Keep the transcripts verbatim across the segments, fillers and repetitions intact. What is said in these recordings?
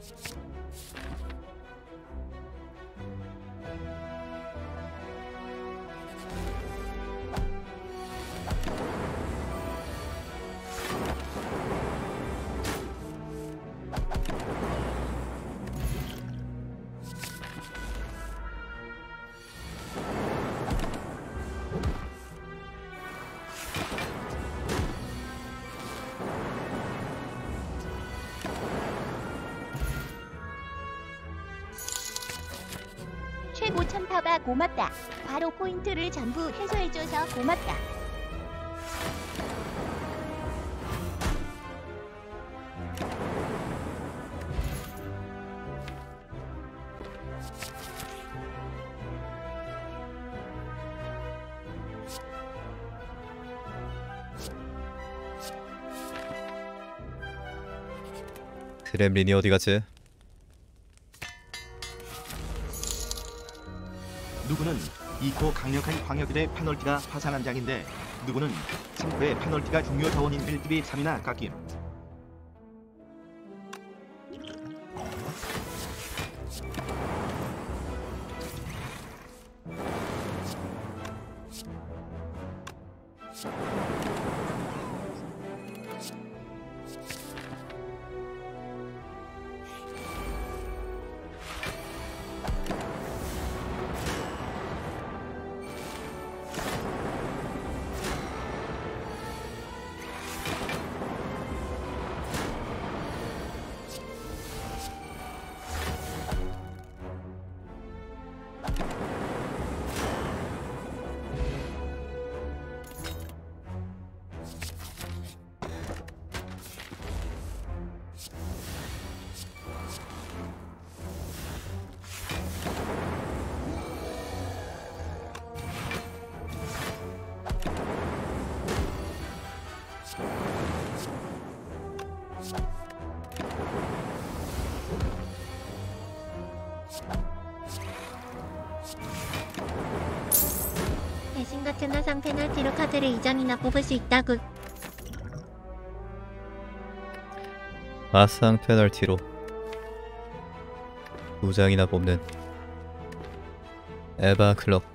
최고 천파바 고맙다. 바로 포인트를 전부 해소해줘서 고맙다. 그렘린이 어디 갔지? 누구는 이 코 강력한 광역의 페널티가 파산 한 장인데 누구는 삼 코의 페널티가 중요 자원인 일 딥이 삼이나 깎임. 대신 같은 화상 페널티로 카드를 이 장이나 뽑을 수 있다구. 마상 페널티로 두 장이나 뽑는 에바 클럭.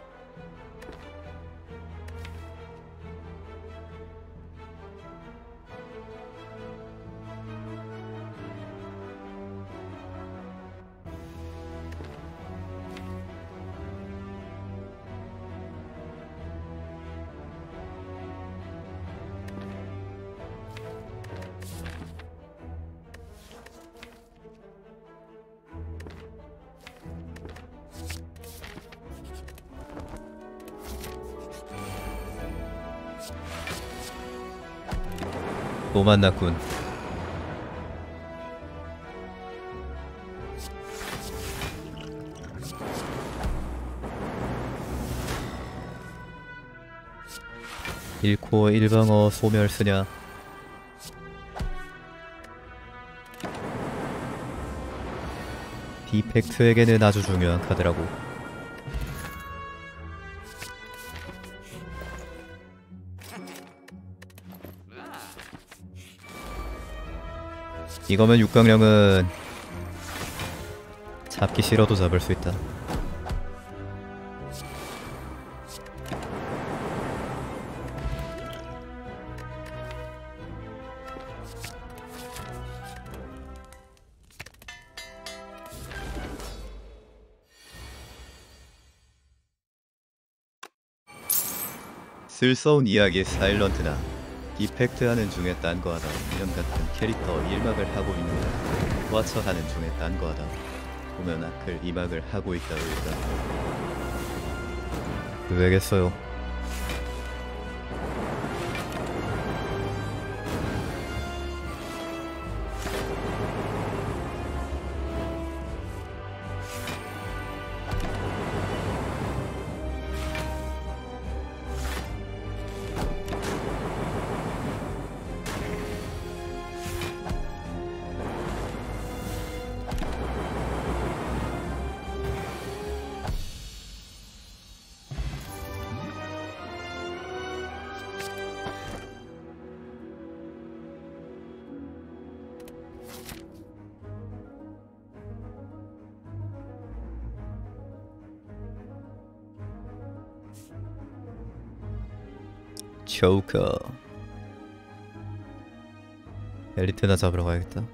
또 만났군. 일 코 일 방어 소멸 쓰냐? 디펙트에게는 아주 중요한 카드라고. 이거면 육강령은 잡기 싫어도 잡을 수 있다. 쓸서운 이야기 사일런트나 디펙트 하는 중에 딴 거 하다 이런 같은 캐릭터 일 막을 하고 있는데 와처 하는 중에 딴 거 하다 보면 아클 이 막을 하고 있다 그러니까 왜겠어요. 조커. 엘리트나 잡으러 가야겠다.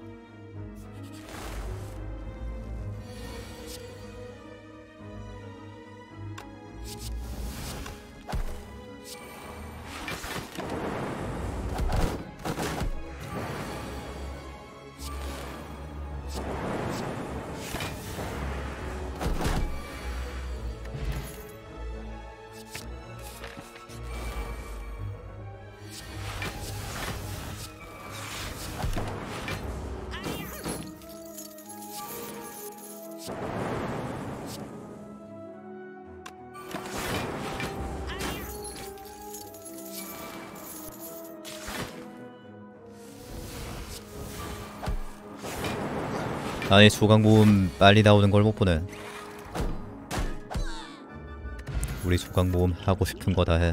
아니 조각모음 빨리 나오는 걸 못 보네. 우리 조각모음 하고 싶은 거 다 해.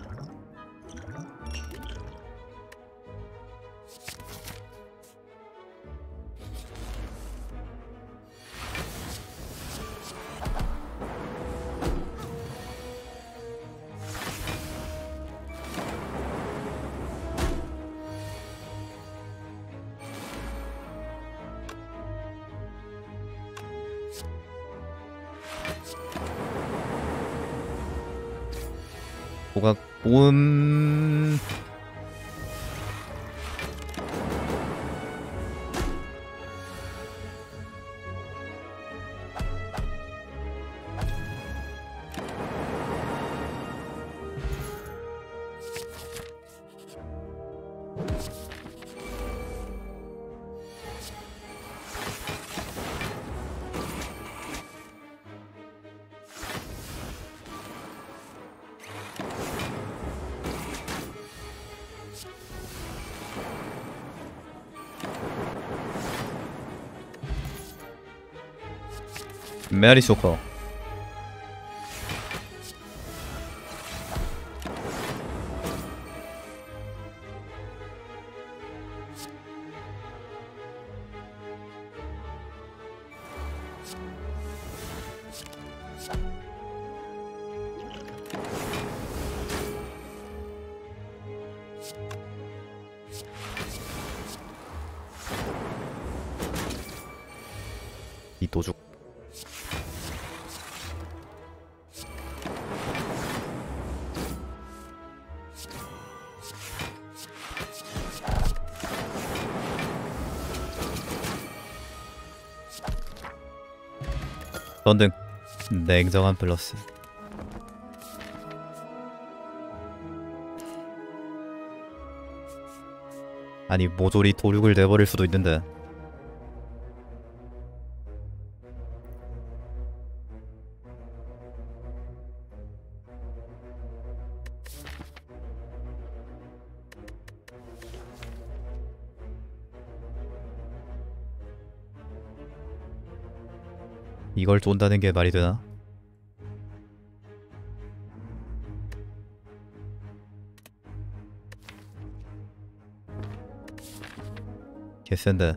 조각모음 메리 조커. 이 도죽. 전등 냉정한 플러스. 아니 모조리 도륙을 내버릴 수도 있는데. 이걸 쫀다는 게 말이 되나? 개센데.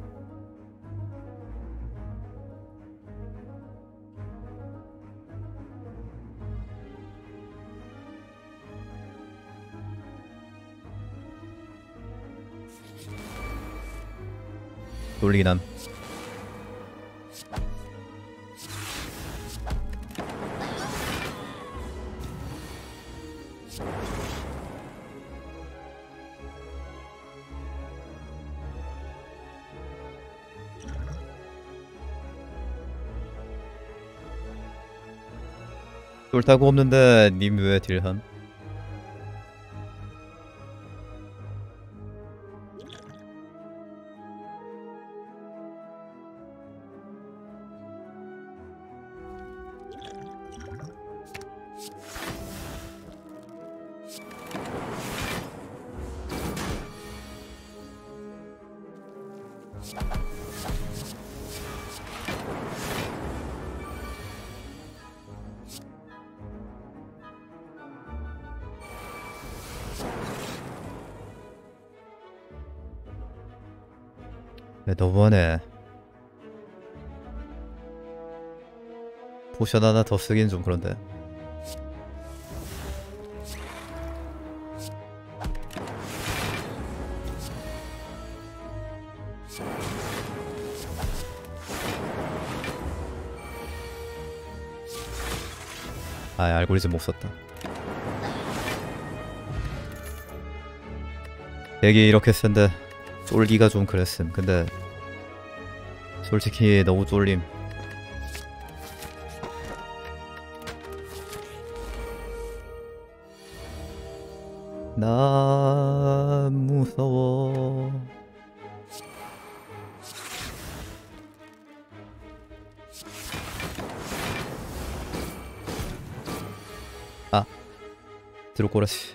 놀리긴 함. 쫄타고 없는데 님 왜 딜함? 네, 너무하네. 포션 하나 더 쓰긴 좀 그런데. 아, 알고리즘 못 썼다. 얘기 이렇게 쓴데 쫄기가 좀 그랬음. 근데 솔직히 너무 쫄림. 나 무서워. 아, 드로꼬라씨.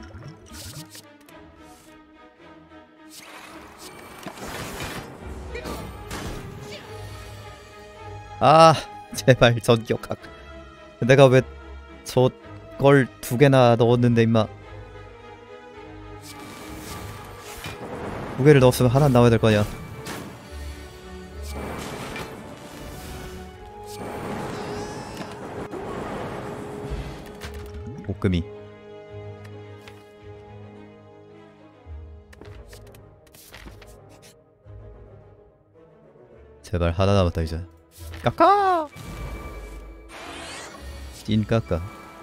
아, 제발 전격각. 내가 왜 저걸 두 개나 넣었는데 임마. 두 개를 넣었으면 하나 나와야 될 거냐. 볶음이. 제발 하나 남았다 이제. 까까! 찐 까까.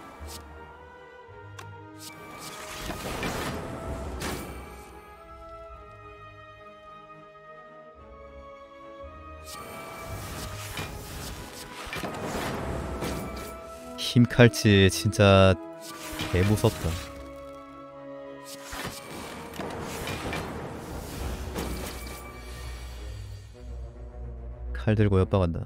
힘칼치 진짜 개무섭다. 칼 들고 옆방한다.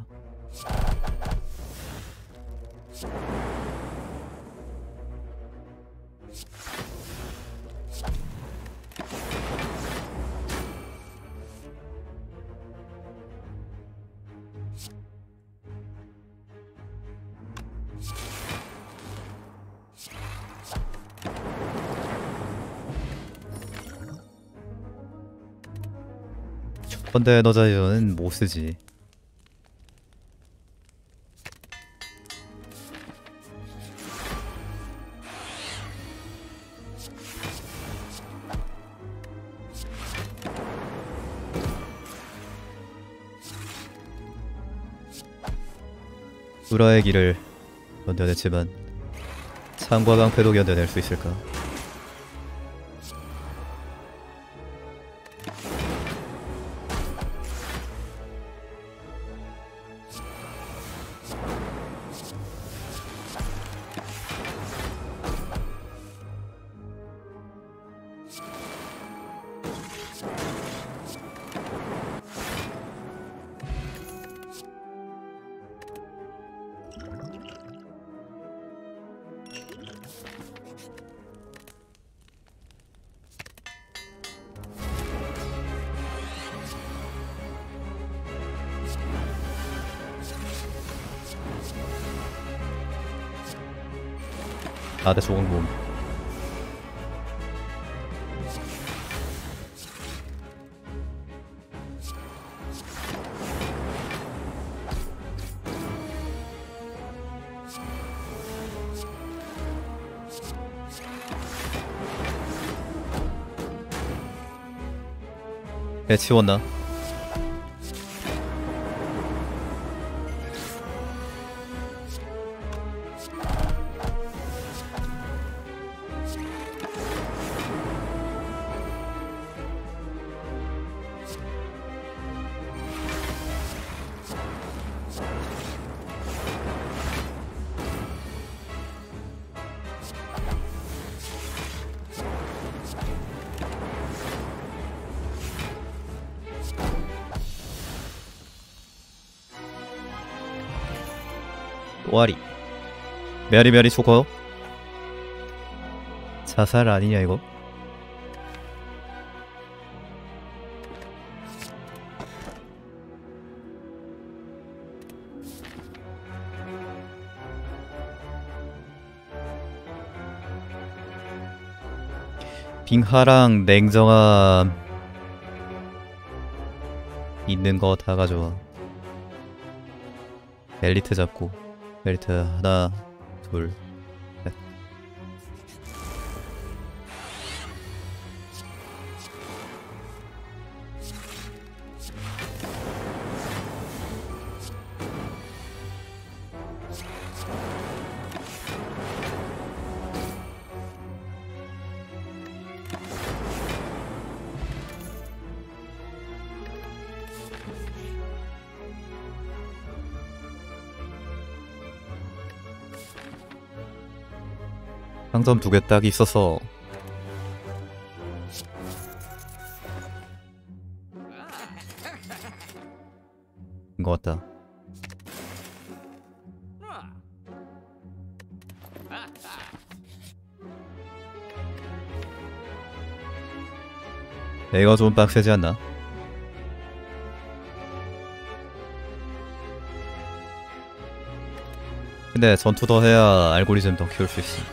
근데 에너자이저는 못쓰지. 우라의 길을 견뎌냈지만 창과 방패도 견뎌낼 수 있을까? 아, 내 좋은 몸. 배 치웠나? 또아리. 메리메리 초코. 자살 아니냐 이거? 빙하랑 냉정함 있는 거 다 가져와. 엘리트 잡고. 엘리트 하나, 둘, 셋. 상점 두 개 딱 있어서 것 같다. 내가 좀 빡세지 않나? 근데 전투 더 해야 알고리즘 더 키울 수 있어.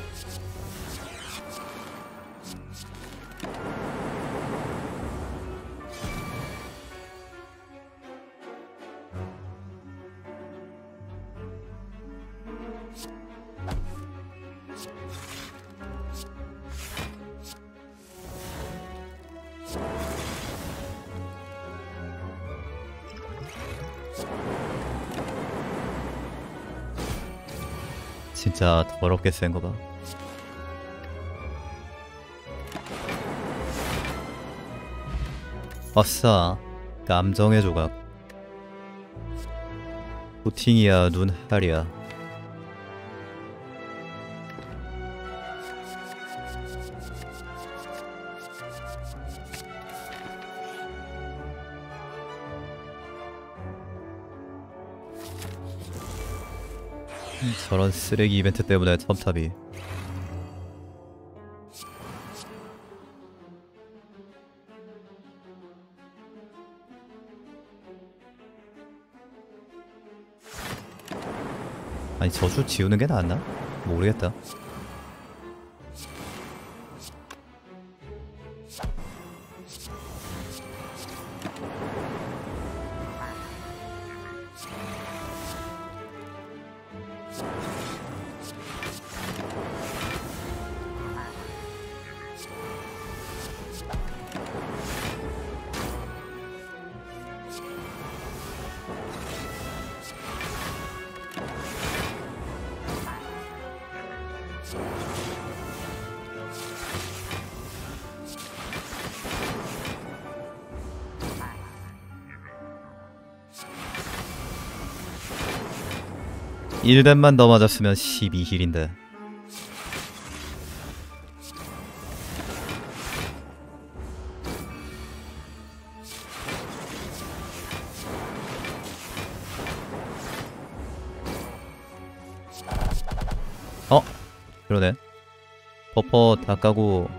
진짜 더럽게 센 거 봐. 아싸, 감정의 조각. 부팅이야, 눈할이야. 저런 쓰레기 이벤트 때문에 첨탑이. 아니 저주 지우는 게 낫나? 모르겠다. 일 렙만 더 맞았으면 십이 힐인데. 어? 그러네. 버퍼 다 까고.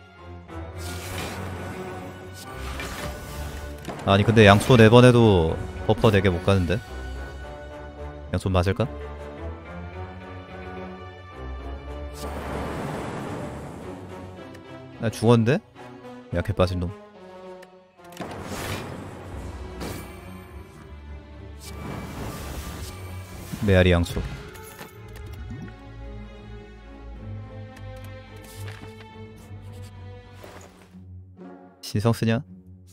아니 근데 양초 네 번 해도 버퍼 네 개 못 가는데? 양초 맞을까? 나 죽었는데? 약해 빠진 놈. 메아리 양초. 신성 쓰냐?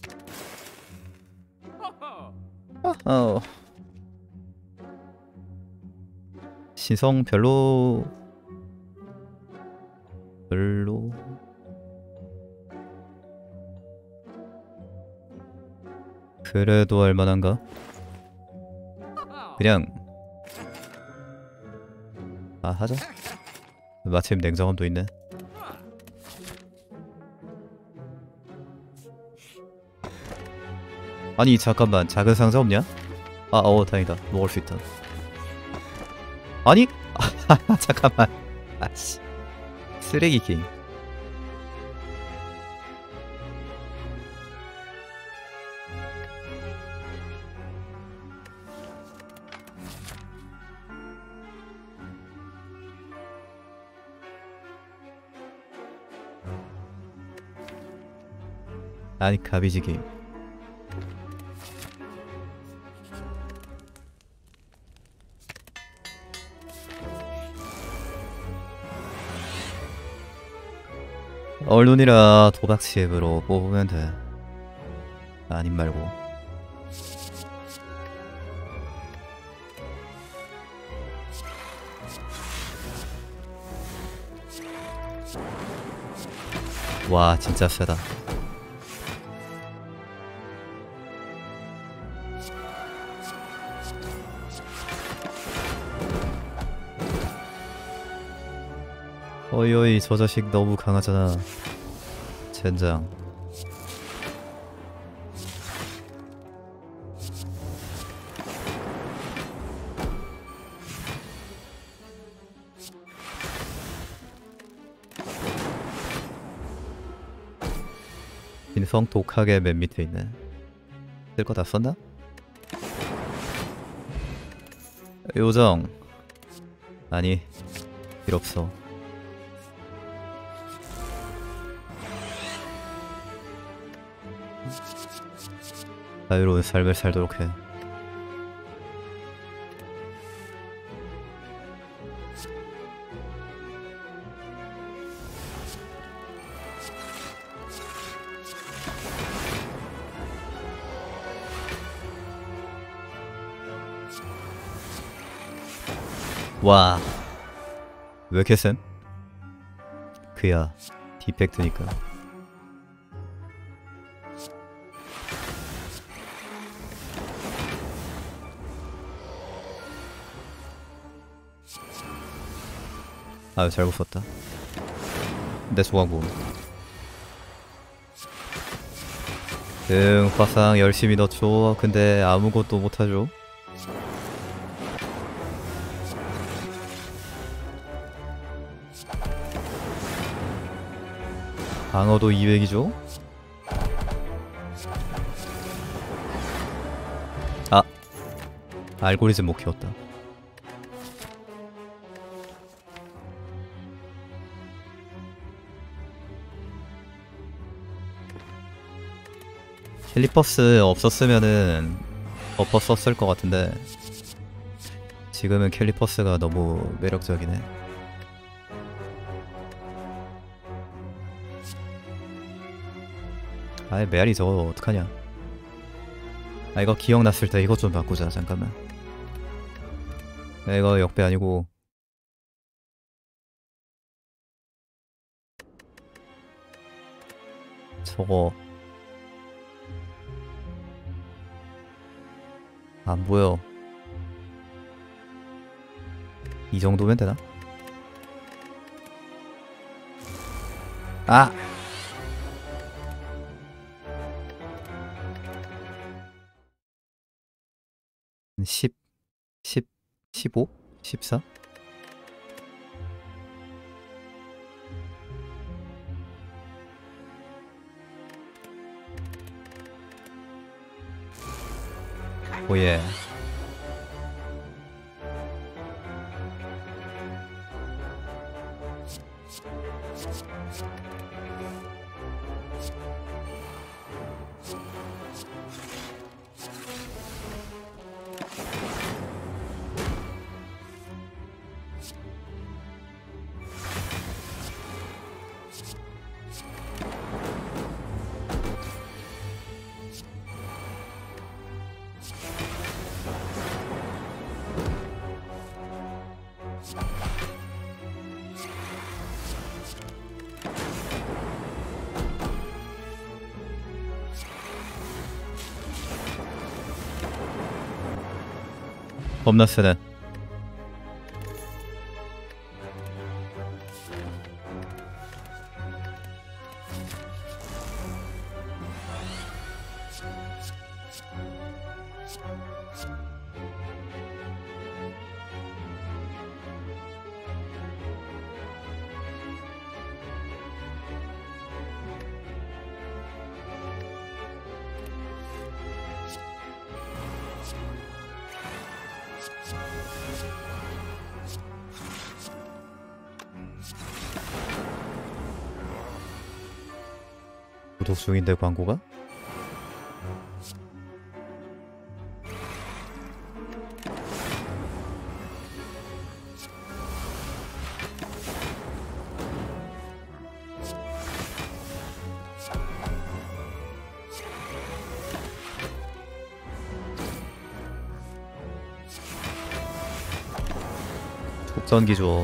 어. 신성 별로 별로 그래도 할만한가? 그냥 아 하자. 마침 냉정함도 있네. 아니 잠깐만, 작은 상자 없냐? 아 어 다행이다. 먹을 수 있다. 아니? 아 잠깐만. 아씨 쓰레기 게임. 아니 가비지 게임. 얼눈이라 도박치앱으로 뽑으면 돼. 아님 말고. 와 진짜 세다. 어이어이 저 자식 너무 강하잖아. 젠장. 인성 독하게 맨 밑에 있네. 쓸 거 다 썼나? 요정. 아니 필요 없어. 자유로운 삶을 살도록 해. 와, 왜 이렇게 쌤? 그야 디펙트니까. 아유 잘못 썼다. 내 소강봉. 응, 화상 열심히 넣죠. 근데 아무것도 못하죠. 방어도 이백이죠? 아! 알고리즘 못 키웠다. 캘리퍼스 없었으면은 버퍼 썼을 것 같은데 지금은 캘리퍼스가 너무 매력적이네. 아이 메아리 저거 어떡하냐. 아 이거 기억났을 때 이것 좀 바꾸자. 잠깐만. 야, 이거 역배 아니고 저거 안 보여. 이 정도면 되나? 아! 십, 십, 십오? 십사? 오예. 겁나 세네. 구독 중인데 광고가? 촉전기 줘.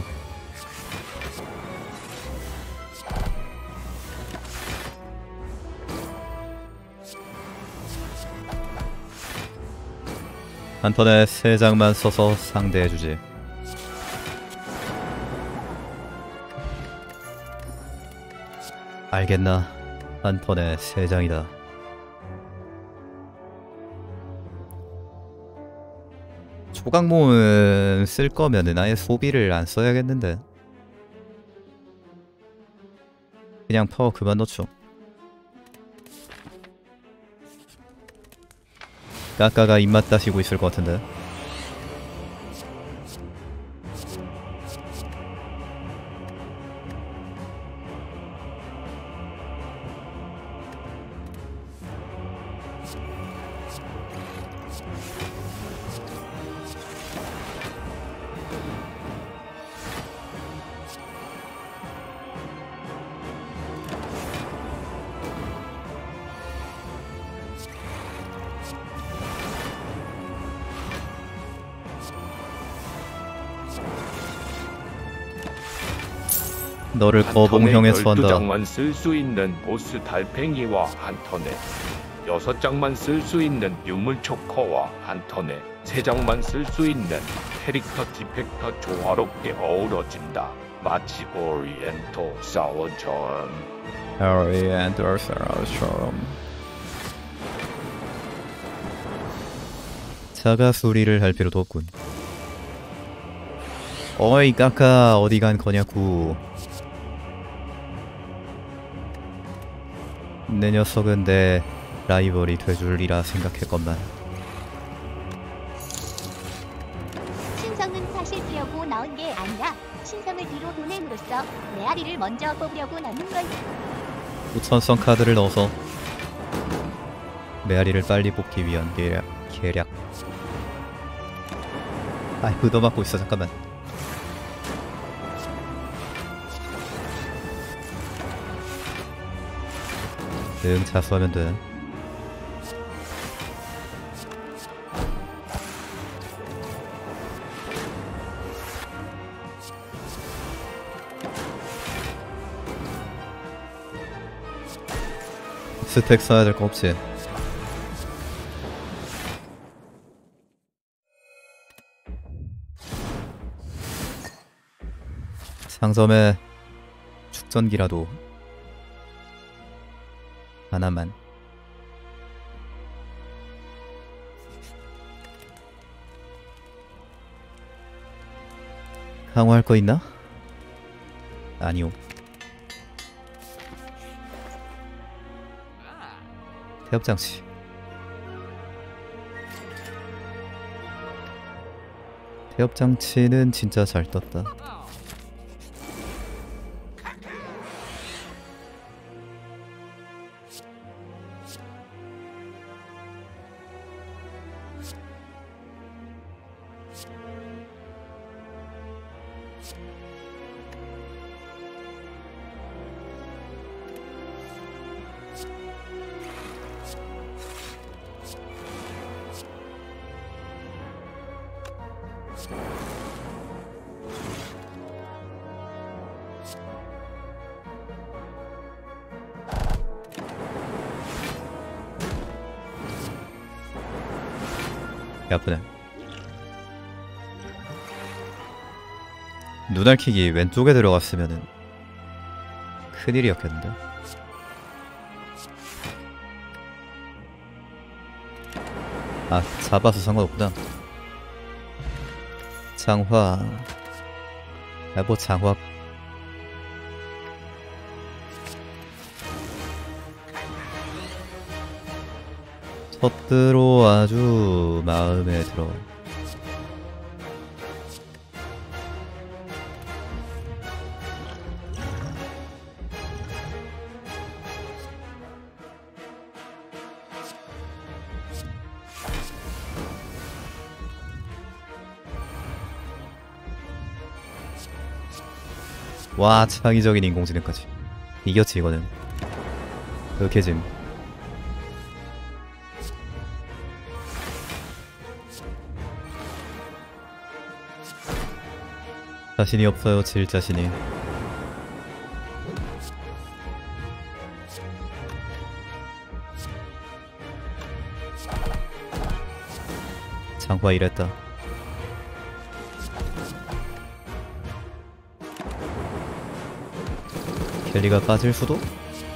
한 턴에 세 장만 써서 상대해주지. 알겠나? 한 턴에 세 장이다. 초강몽은 쓸 거면은 아예 소비를 안 써야겠는데. 그냥 파워 그만 넣죠. 까까가 입맛 다시고 있을 것 같은데. 너를 거봉형에 처한다. 열두 장만 쓸 수 있는 보스 달팽이와 한 턴에 여섯 장만 쓸 수 있는 유물 초커와 한 턴에 세 장만 쓸 수 있는 캐릭터 디펙터 조화롭게 어우러진다. 마치 오리엔토 사워처럼. 오리엔토 사워처럼. 자가 수리를 할 필요도 없군. 어이 까까 어디 간 거냐구. 내 녀석은 내 라이벌이 돼줄리라 생각했건만. 신성은 사실 피려고 나온 게 아니라 신성을 뒤로 보냄으로써 메아리를 먼저 뽑으려고 넣는 걸. 우천성 카드를 넣어서 메아리를 빨리 뽑기 위한 계략. 계략. 아이 얻어맞고 있어. 잠깐만. 응, 자수하면 돼. 스택 써야 될 거 없지. 상점에 축전기라도 하나만. 강화할 거 있나? 아니요. 태엽장치. 태엽장치는 진짜 잘 떴다. 아프네. 눈알킥이 왼쪽에 들어갔으면은 큰일이었겠는데. 아, 잡아서 상관없구나. 장화. 아, 뭐 장화. 첫 아주 마음에 들어. 와, 창의적인 인공지능까지. 이겼지 이거는. 그렇게짐. 자신이 없어요. 질 자신이. 장화 이랬다. 켈리가 빠질 수도?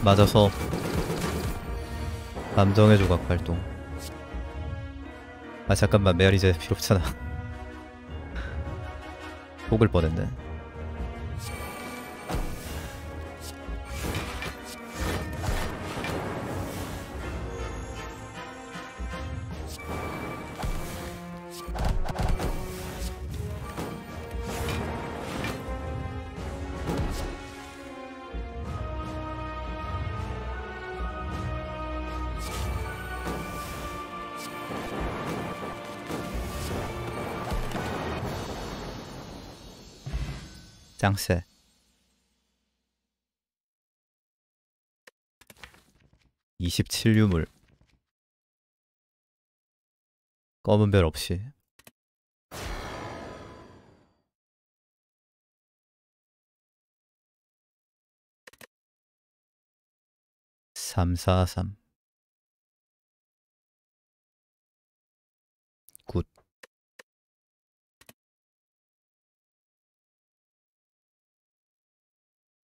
맞아서 감정의 조각 활동. 아 잠깐만, 메아리 이제 필요 없잖아. 속을 뻔했네. 짱세. 이십칠 유물. 검은 별 없이. 삼사삼. 굿.